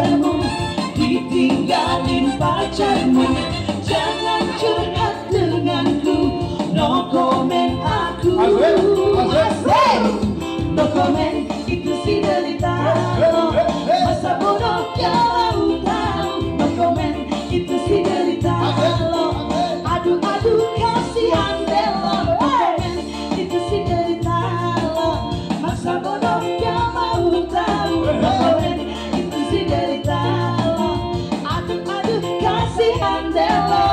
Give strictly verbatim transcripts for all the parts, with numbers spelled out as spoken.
pacarmu, ditinggalin pacarmu. Jangan curhat denganku, no comment aku. Asik, no comment itu si derita lo. Masa bodoh kalau tahu, no comment itu si derita lo. Aduh aduh kasihan deh lo, no comment itu si derita lo. Masa bodoh gak mau tahu, no comment itu si derita lo. Aduh aduh kasihan deh lo.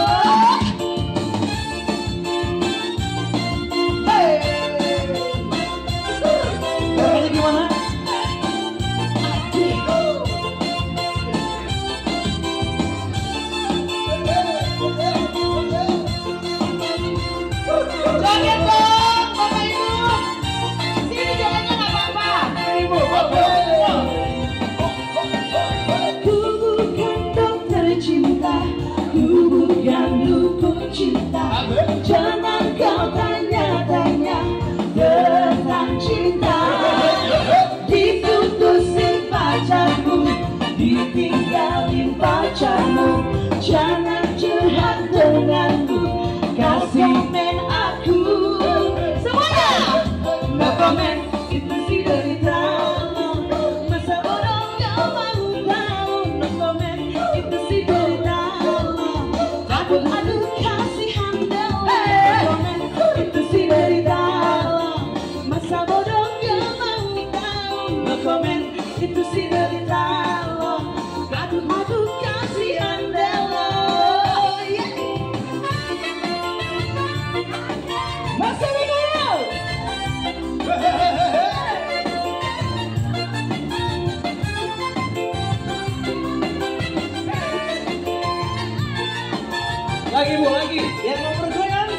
Joget dong, Bapak Ibu. Sini jogetnya nggak apa-apa. Ibu, ku bukan dokter cinta, ku bukan dukun cinta. Jangan kau tanya-tanya tentang cinta. Diputusin pacarmu, ditinggalin pacarmu. Jangan curhat denganku, kasih men aku. Semuanya no comment itu si derita lo. Masa bodoh gak mau tahu, no comment itu si derita lo. Aduh aduh kasihan deh lo, no comment itu si derita lo. Masa bodoh gak mau tahu, no comment itu si derita lo. Aduh aduh kasihan deh lo. Masih dulu. Lagi bu lagi, yang mau bergoyang.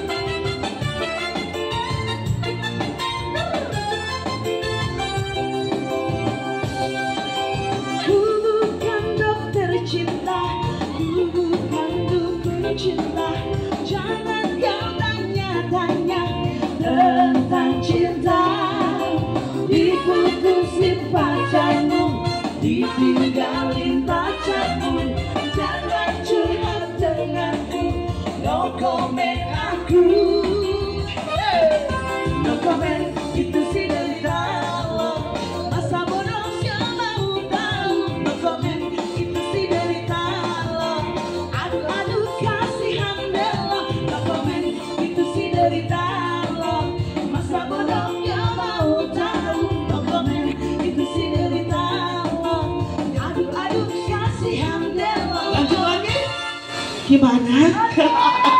Ku bukan dokter cinta, ku bukan dukun cinta. Jangan kau tanya-tanya tentang cinta. Diputusin pacarmu, ditinggalin pacarmu. Jangan curhat denganku, no comment aku. No comment itu si derita lo. Masa bodoh gak mau tahu, no comment itu si derita lo. Aduh aduh kasihan deh lo, no comment itu si derita lo. Masa bodoh gak mau tahu, no comment itu si derita lo. Aduh aduh kasihan deh lo. Lanjut lagi. Gimana?